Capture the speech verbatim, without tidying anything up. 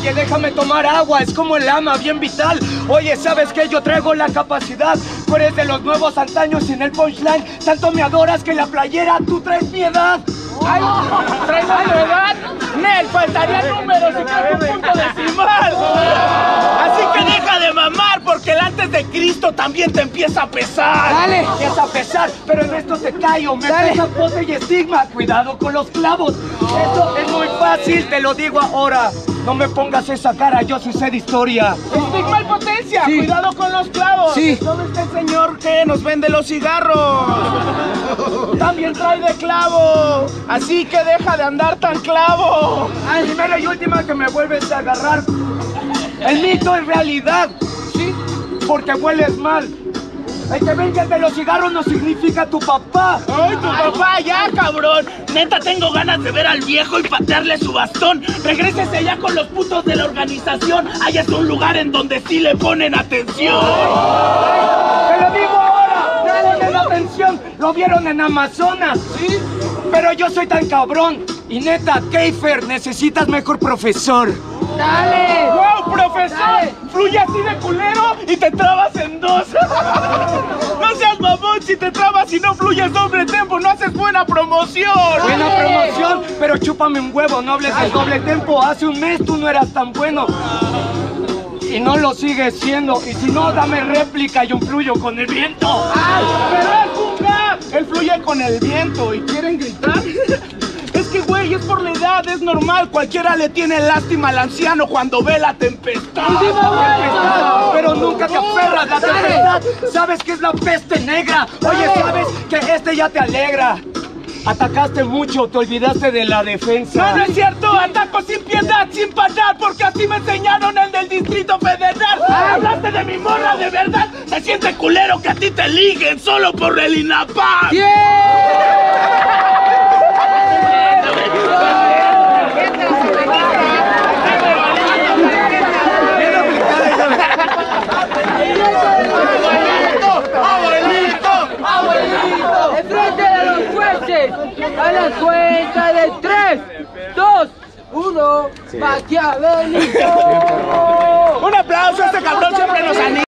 Oye, déjame tomar agua, es como el ama, bien vital. Oye, ¿sabes qué? Yo traigo la capacidad. Tú eres de los nuevos antaños sin el punchline. Tanto me adoras que en la playera tú traes mi edad. ¡Ay! ¿Traes la edad? ¡Nel! ¡Faltaría números y creo que un punto decimal! Así que deja de mamar, porque el antes de Cristo también te empieza a pesar. Dale, empieza a pesar, pero en esto te callo. Me Dale. pesa pote y estigma. Cuidado con los clavos. Esto es muy fácil, te lo digo ahora. No me pongas esa cara, yo sí sé de historia. Estigma y potencia, Sí. cuidado con los clavos. Sí. ¿Dónde está el señor que nos vende los cigarros? También trae de clavo. Así que deja de andar tan clavo. Ay, primera y última que me vuelves a agarrar. El mito es realidad, ¿sí? Porque hueles mal. El que venga de los cigarros no significa tu papá. ¡Ay, tu papá, ya, cabrón! Neta, tengo ganas de ver al viejo y patearle su bastón. Regrésese allá con los putos de la organización. Allá es un lugar en donde sí le ponen atención. Te lo digo ahora, ponen atención. Lo vieron en Amazonas, ¿sí? Pero yo soy tan cabrón. Y neta, Keifer, necesitas mejor profesor. ¡Dale! ¡Wow, profesor! Dale. Fluye así de culero y te trabas en dos. No seas mamón, si te trabas y no fluyes doble tempo, no haces buena promoción. Buena promoción, pero chúpame un huevo, no hables de doble tempo. Hace un mes tú no eras tan bueno. Y no lo sigues siendo. Y si no, dame réplica y un fluyo con el viento. ¡Ay, pero es un gas! Él fluye con el viento y quieren gritar. Es que, güey, es por la edad, es normal. Cualquiera le tiene lástima al anciano cuando ve la tempestad. Tempestad, pero nunca te aferras la tempestad. Sabes que es la peste negra. Oye, sabes que este ya te alegra. Atacaste mucho, te olvidaste de la defensa. No, no es cierto, ataco sin piedad, sin parar, porque así me enseñaron el del Distrito Federal. Hablaste de mi morra, de verdad. Se siente culero que a ti te liguen solo por el INAPAM. Enfrente de los jueces, a la cuenta de tres, dos, uno, Maquiavélico. Un aplauso, este cabrón siempre nos anima.